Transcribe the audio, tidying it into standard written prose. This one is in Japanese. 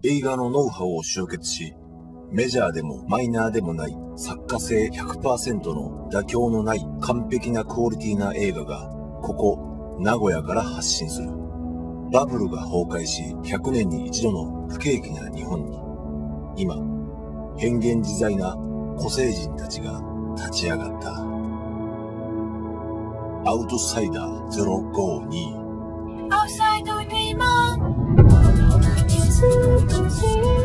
映画のノウハウを集結し、メジャーでもマイナーでもない作家性 100% の妥協のない完璧なクオリティな映画がここ名古屋から発信する。バブルが崩壊し100年に一度の不景気な日本に今変幻自在な個性人たちが立ち上がった。アウトサイダー052。アウトサイドにも